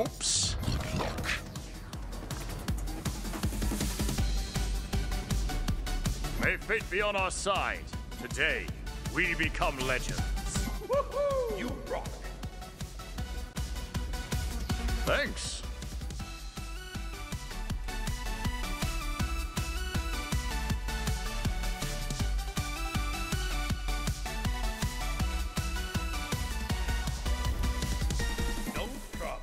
Oops. Good luck. May fate be on our side. Today, we become legends. Woohoo! You rock! Thanks. No problem.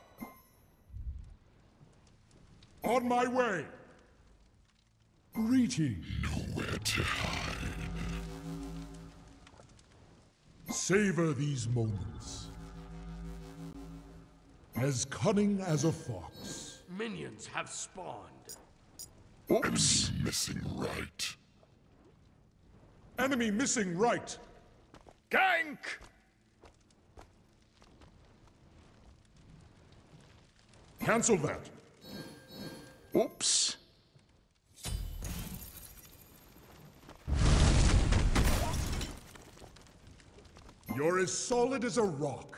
On my way. Greetings. Nowhere to hide. Savor these moments. As cunning as a fox. Minions have spawned. Oops. Missing right. Enemy missing right. Gank! Cancel that. Oops. You're as solid as a rock.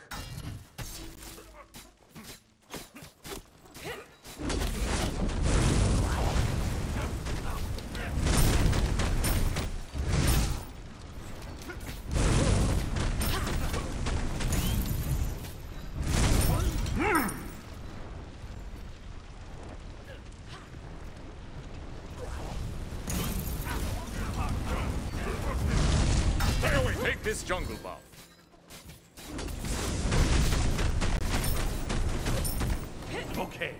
Take this jungle buff. Okay.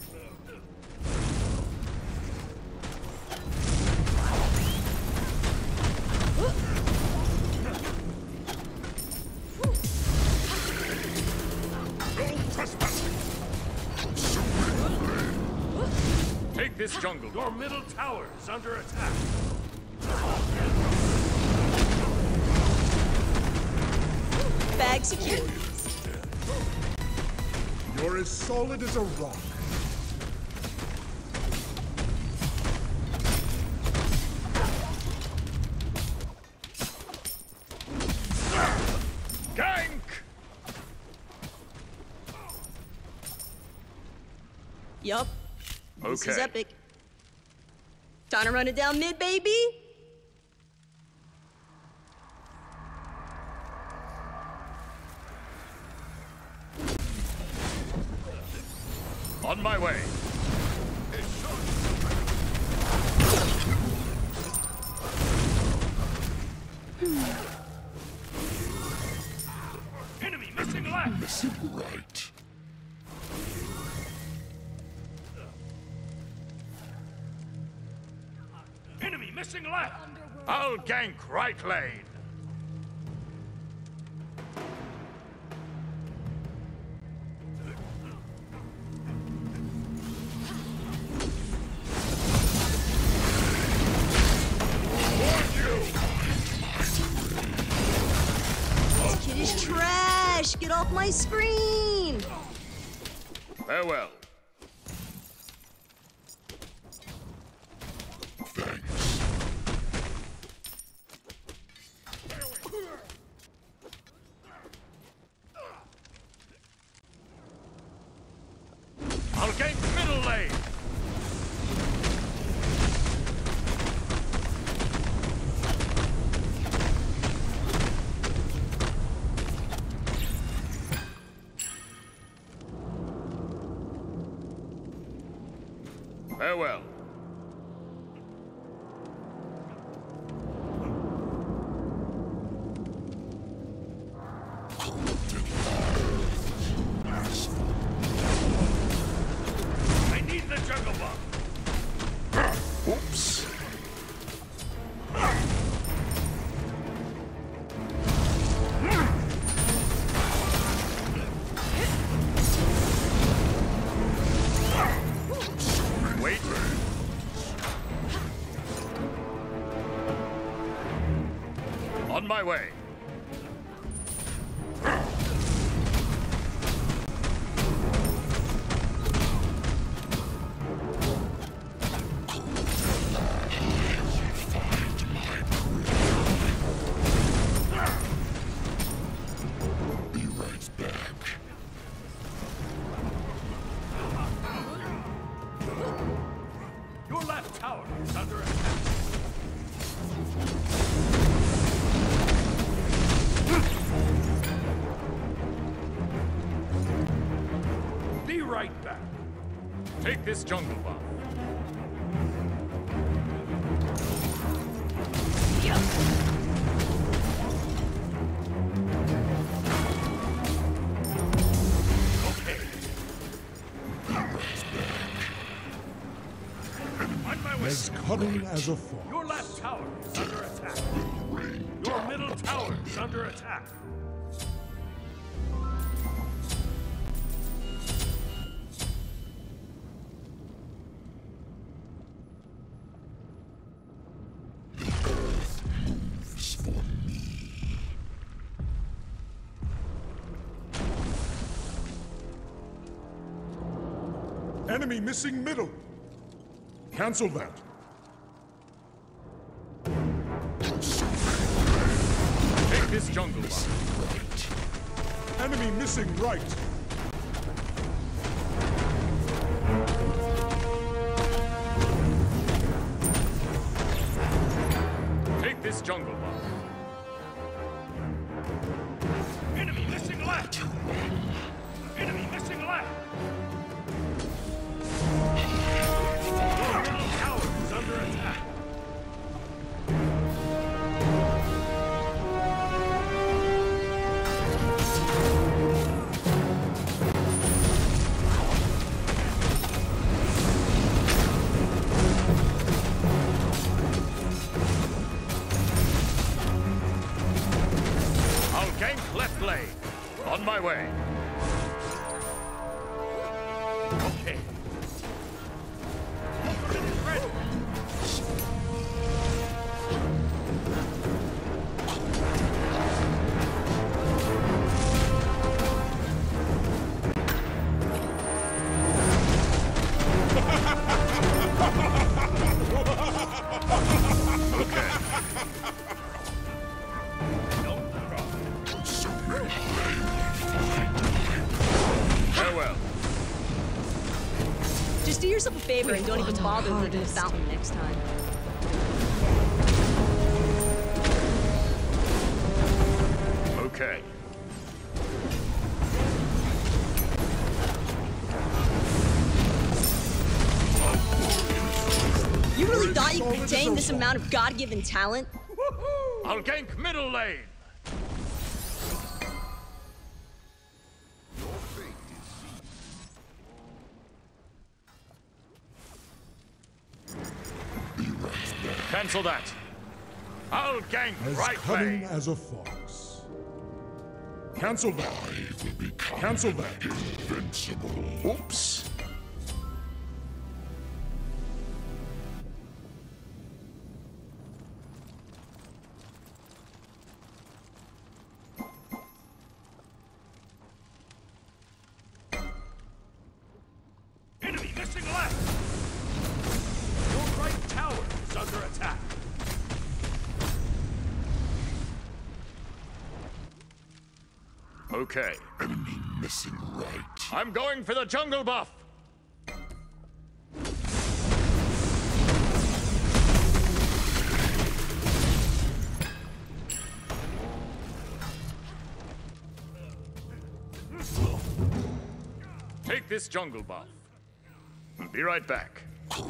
Take this jungle Your buff. middle tower is under attack. Bag secured. You're as solid as a rock. Gank! Yup. This is Okay. epic. Trying to run it down mid, baby? On my way. Enemy missing left. Missing right. Enemy missing left. I'll gank right lane. This kid is trash. Get off my screen. Farewell. Thanks. I'll gank middle lane. Farewell. I need the jungle buff. Oops. Wait. On my way. Be right back. Take this jungle buff. Okay. On my way. As cunning as a fox. Your left tower is under attack. Your middle tower is under attack. Enemy missing middle. Cancel that. Take this jungle buff. Enemy missing right. Take this jungle buff. Enemy missing left. Enemy missing left. Your middle tower is under attack. I'll gank left lane. On my way. Okay. Ultimate is ready. Okay. Don't cry. Farewell. Just do yourself a favor and don't even bother with the fountain next time. Okay. You really thought you could contain this amount of God-given talent? I'll gank middle lane. Cancel that. I'll gank As right cunning lane. as a fox. Cancel that. Cancel that. Invincible. Oops. Enemy missing left. Your right tower is under attack. Okay. Enemy missing right. I'm going for the jungle buff. Take this jungle buff. Be right back.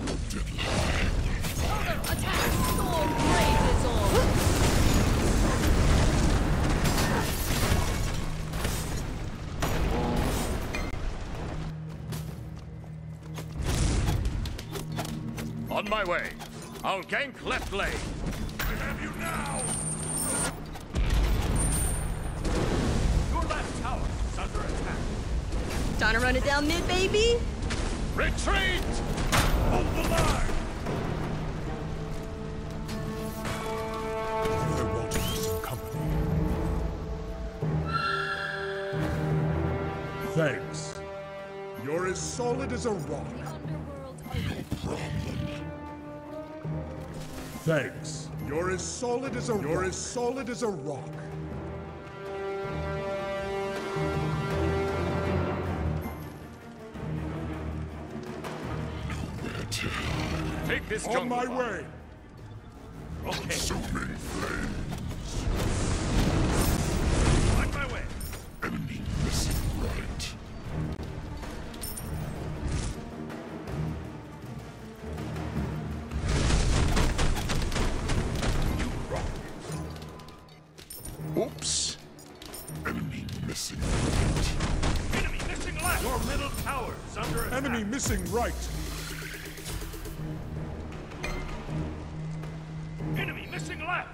On my way. I'll gank left lane. I have you now. Your left tower is under attack. Time to run it down mid, baby? Retreat! Hold the line. Brother Walter is in company. Thanks. You're as solid as a rock. Thanks. You're as solid as a rock. Take this On jungle my buff. way. Okay. Consuming flame. On my way. Enemy missing right. Enemy missing right. Enemy missing left.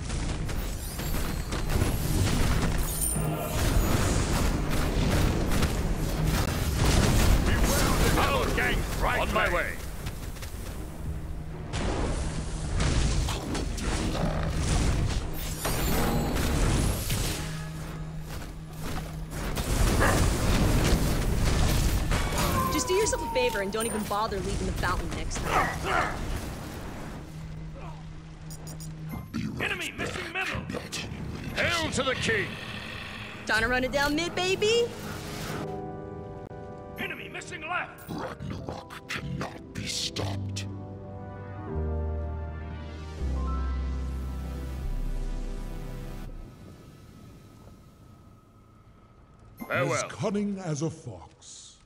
Our gang right on my way. Just do yourself a favor and don't even bother leaving the fountain next time. Enemy missing middle. Hail to the king. Time to run it down mid, baby. Enemy missing left. Ragnarok cannot be stopped. As Farewell. cunning as a fox.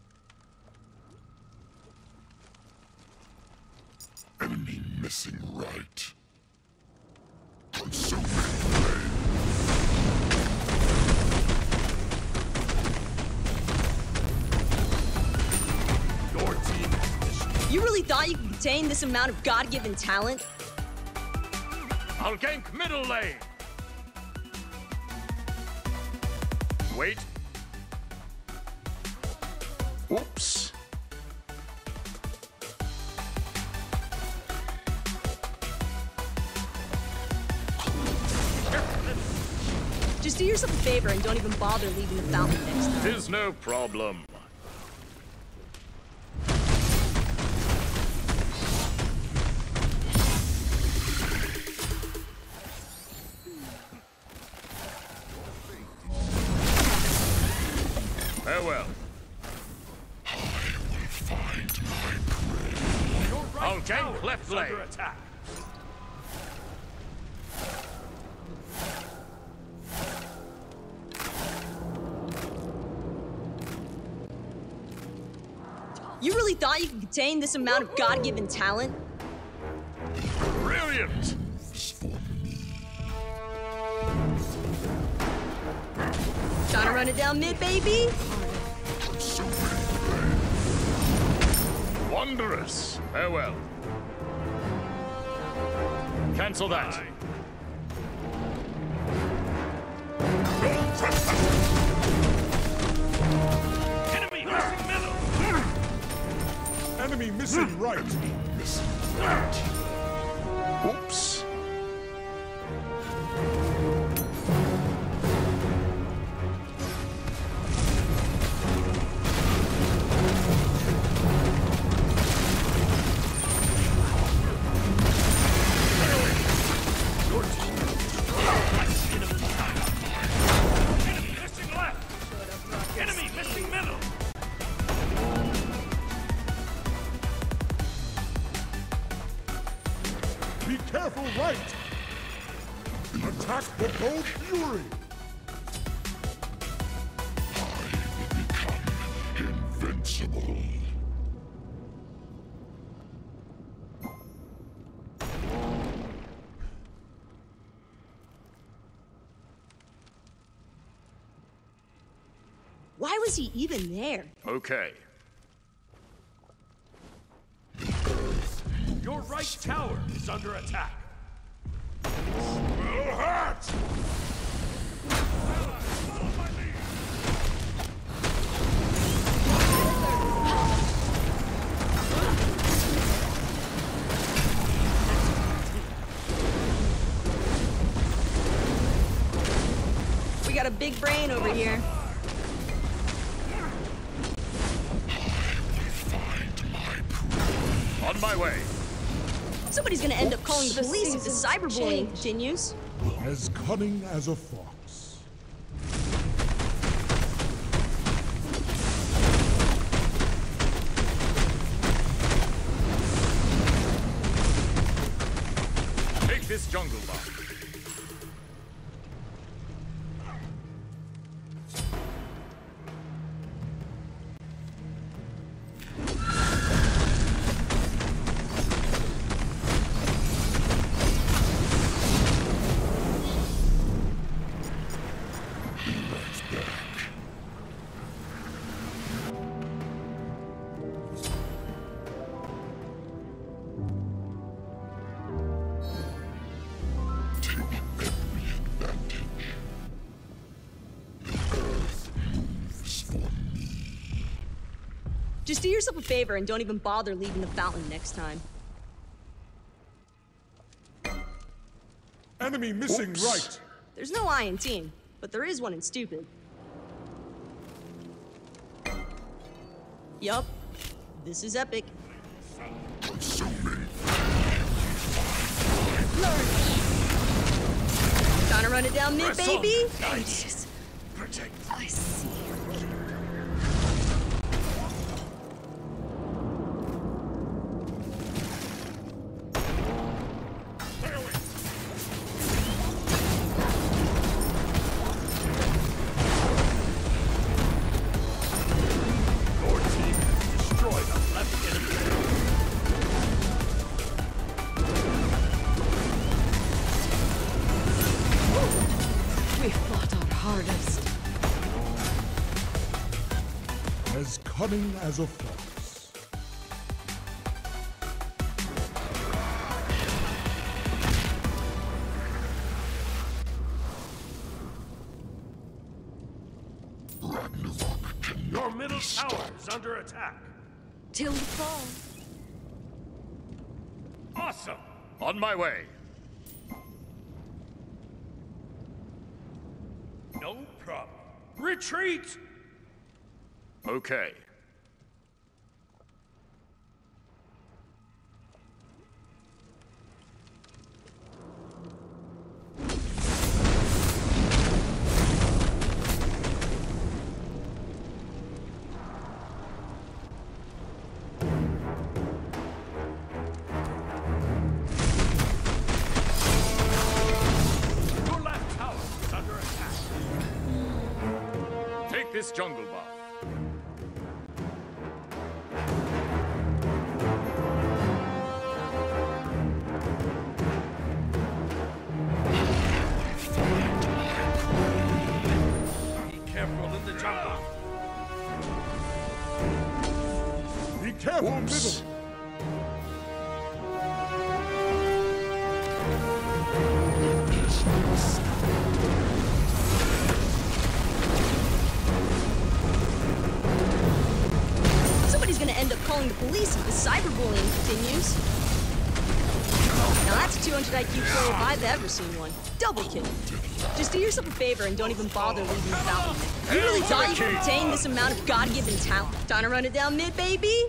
Enemy missing right. Consuming flame. Your team is You really thought you could contain this amount of God-given talent? I'll gank middle lane. Wait. Oops. Just do yourself a favor and don't even bother leaving the fountain next time. Tis no problem. Farewell. Find my prey. your right I'll gank tower left is under lane. attack. You really thought you could contain this amount of God-given talent? Brilliant. Trying to run it down mid, baby? Wondrous. Farewell. Cancel that. Enemy missing middle. Enemy missing right. Oops. Your team is enemy missing left. Enemy missing middle. Be careful right. Attack the bold fury. Invincible. Why was he even there? Okay. Your right tower is under attack. Will hurt. We got a big brain over here. On my way. Somebody's gonna end up calling the police if the cyberbullying continues. As cunning as a fox. Take this jungle bomb. Just do yourself a favor and don't even bother leaving the fountain next time. Enemy missing right. There's no I in team, but there is one in stupid. Yup. This is epic. Trying to run it down mid, baby? Nice. Protect. I see. Your team has destroyed a left enemy. We fought our hardest. As cunning as a fox. Your middle tower is under attack. Till the fall. Awesome. On my way. No problem. Retreat! Okay. Your left tower is under attack. Take this jungle buff. Be careful in the jungle. Be careful, middle. Somebody's gonna end up calling the police if the cyberbullying continues. Now that's a 200 IQ player if I've ever seen one. Double kill. Just do yourself a favor and don't even bother leaving the fountain. You really thought you could obtain this amount of God-given talent? Time to run it down mid, baby?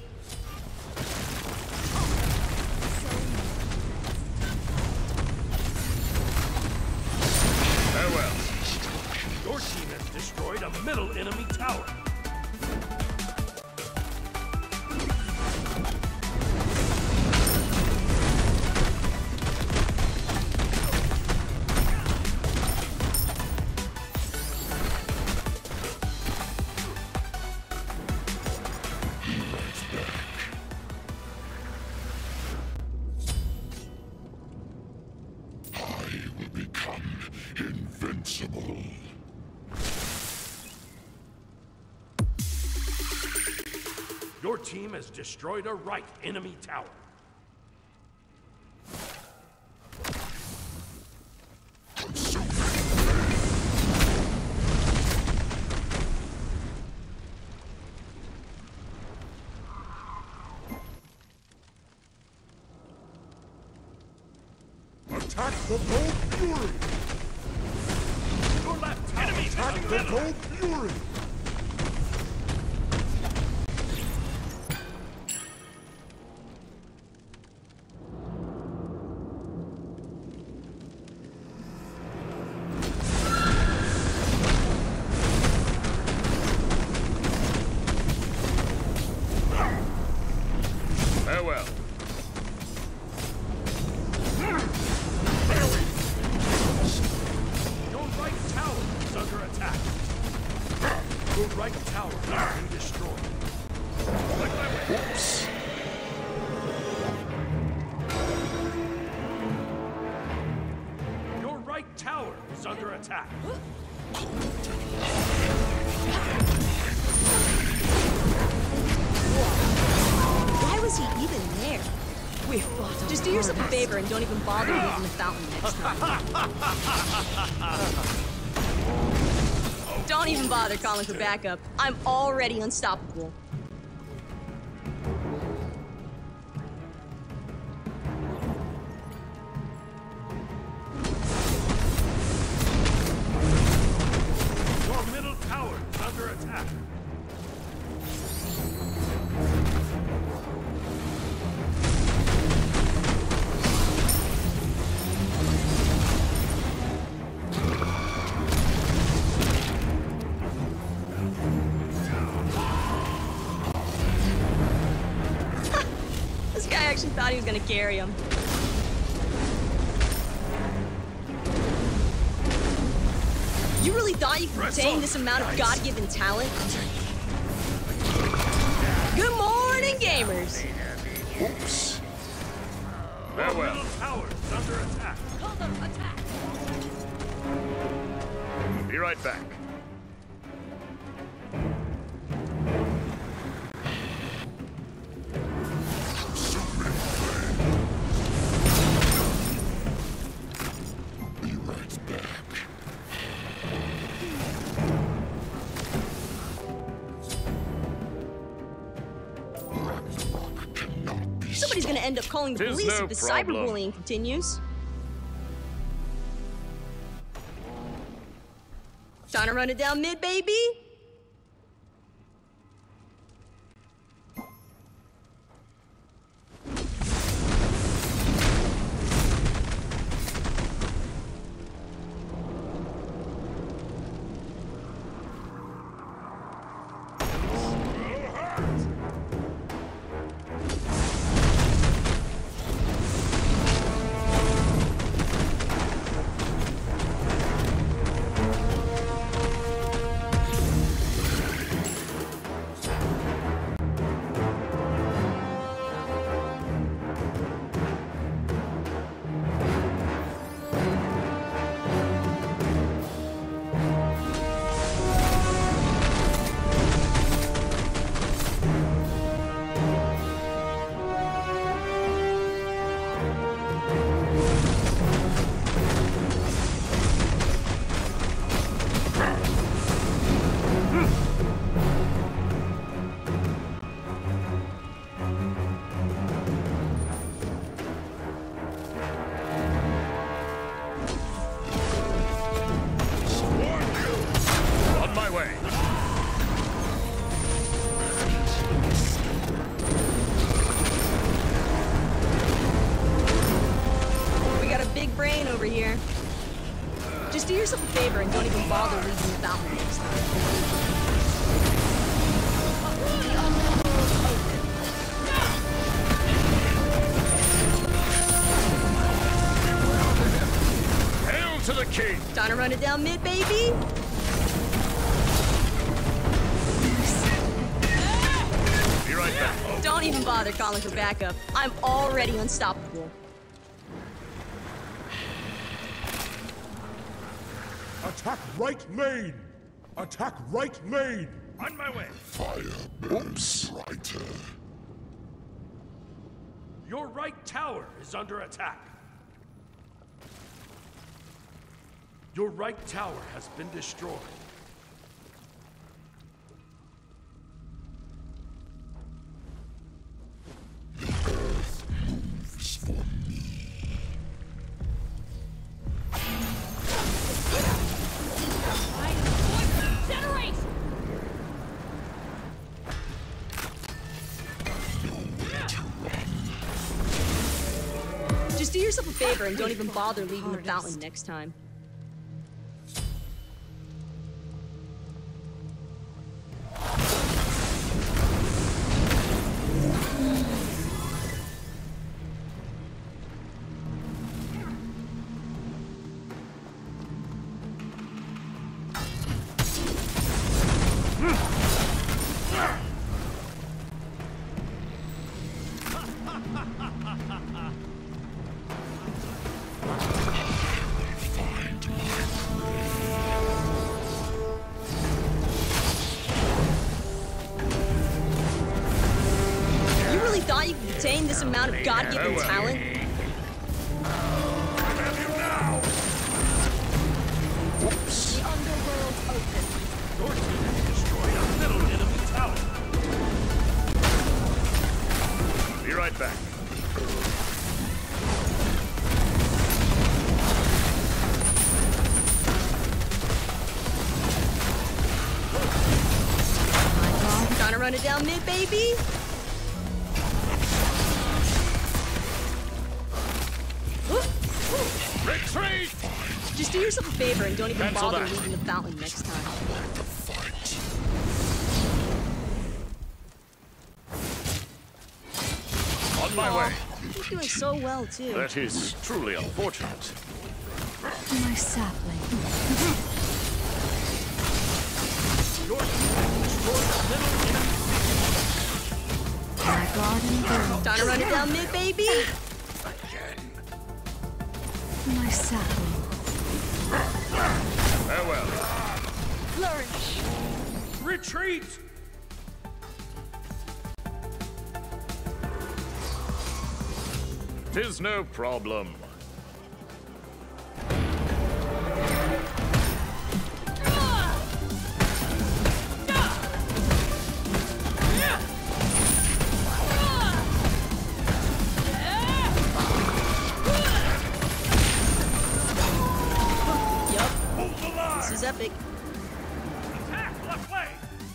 Farewell. Your team has destroyed a middle enemy tower. I will become invincible. Your team has destroyed a right enemy tower. Attack the Gold Fury. Your left tower is Attack in the the middle. Gold Fury. Farewell. Your right tower is under attack. Your right tower is being destroyed. Oops. Your right tower is under attack. Why was he even there? We fought. Just do yourself a favor and don't even bother leaving the fountain next time. Don't even bother calling for backup. I'm already unstoppable. actually thought he was gonna carry him. You really thought you could contain this amount of God-given talent? Good morning, gamers! Oops. Farewell. Middle tower is under attack. Be right back. Be right back. Ragnarok cannot be Somebody's gonna end up calling the Tis police no if the problem. cyberbullying continues. Trying to run it down mid, baby? On my way. We got a big brain over here. Just do yourself a favor and don't even bother leaving the fountain next time. Hail to the king. Trying to run it down mid, baby? Be right back. Don't even bother calling for backup. I'm already unstoppable. Attack right lane! Attack right lane! On my way. Fire burns brighter. Your right tower is under attack. Your right tower has been destroyed. Moves for me. Nowhere to run. Just do yourself a favor and don't even bother leaving the fountain next time. You really thought you could contain this amount of God-given talent? Oops. The underworld open. Your team has destroyed a middle enemy tower. Be right back. Trying to run it down mid, baby? Retreat! Just do yourself a favor and don't even Cancel bother that. leaving the fountain next time. To fight. On On my way. He's doing so well, too. That is truly unfortunate. My sapling. Your team has destroyed the middle enemy. My garden burns. Time to run it down mid, baby. My sapling. Farewell. Flourish. Retreat! Tis no problem. Hold the line! This is epic. Attack left way!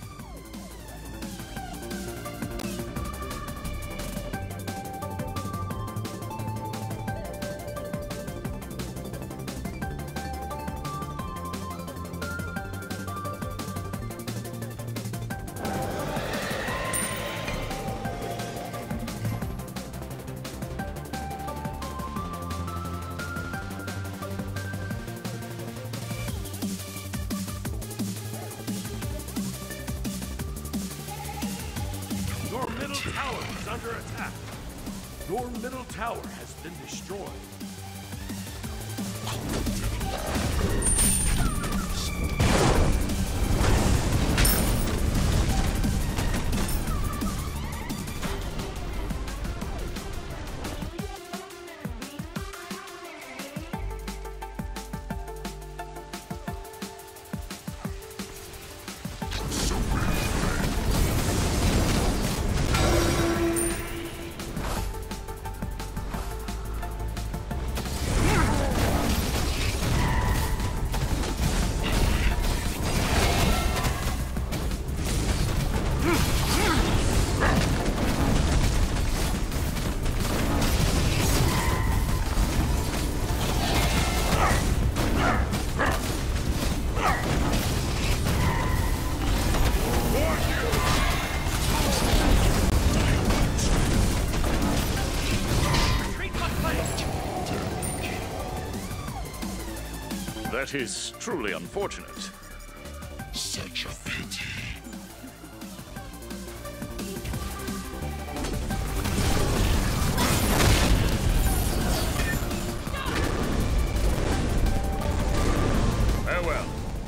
Your middle tower is under attack. Your middle tower has been destroyed. That is truly unfortunate. Such a pity. Farewell.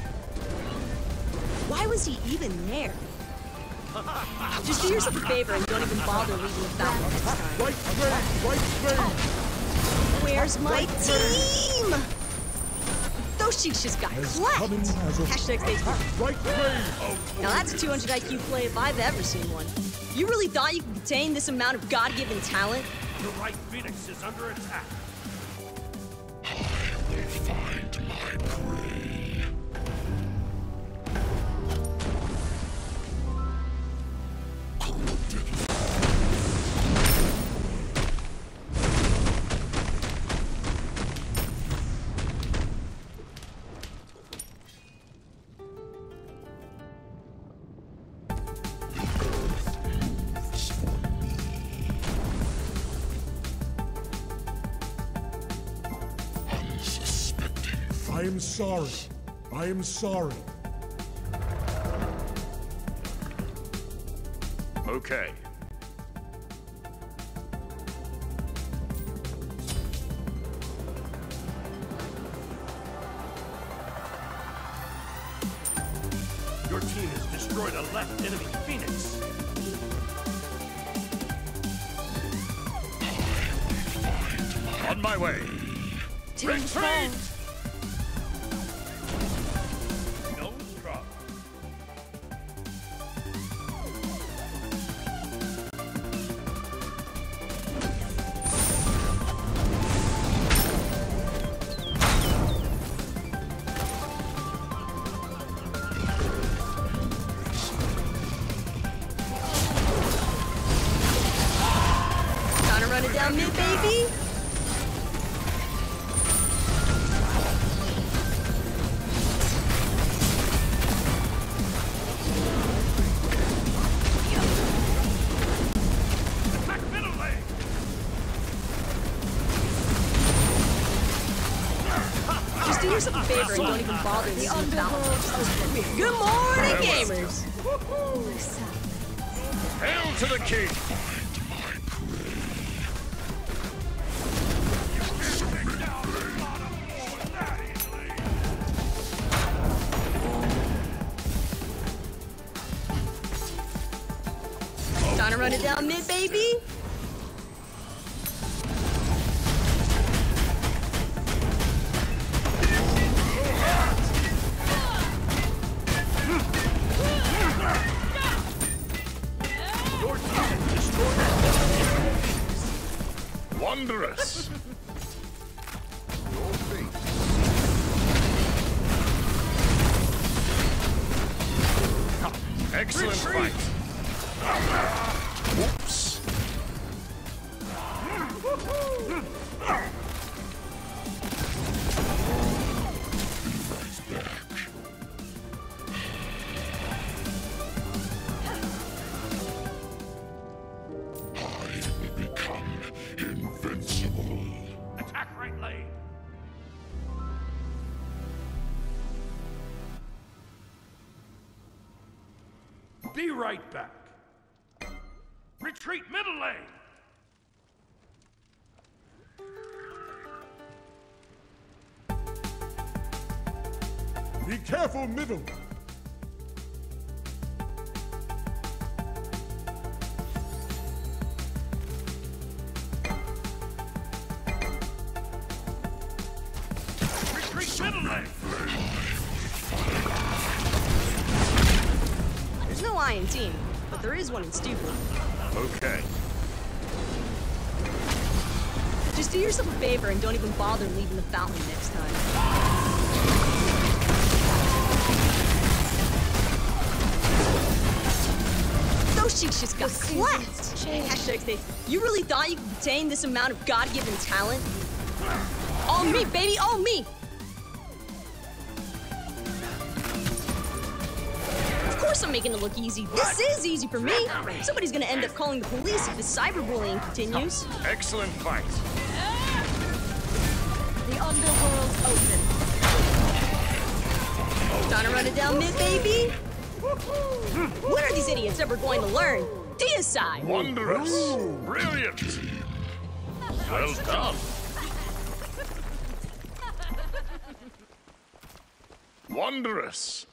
Why was he even there? Just do yourself a favor and don't even bother leaving the battle this time. Right way! Right way! Where's my team? Those cheeks just got clapped. Hashtag Facebook. Right way! Now that's a 200 IQ play if I've ever seen one. You really thought you could contain this amount of God-given talent? The right Phoenix is under attack. I will find my prey. Corrupted. I am sorry. I am sorry. Okay. Your team has destroyed a left enemy Phoenix. On my way. Retreat! No trouble. Trying to run it down mid, baby? Attack middle lane! yourself a favor and don't even bother leaving the fountain. Good morning, gamers! My sapling. Hail to the king! Trying to run it down mid, baby? Wondrous! Excellent fight! Whoops! I will become invincible. Attack right lane. Be right back. Retreat middle lane. Be careful, middle. Retreat middle lane. There's no I in team, but there is one in stupid. Okay. Just do yourself a favor and don't even bother leaving the fountain next time. Those cheeks just got clapped! Hashtag say, you really thought you could obtain this amount of God-given talent? All me, baby, all me! Of course I'm making it look easy. This is easy for me. Somebody's gonna end up calling the police if this cyberbullying continues. Excellent fight! The underworld open. Trying to run it down mid, baby? When are these idiots ever going to learn? Deicide! Wondrous! Brilliant! Well done! Wondrous!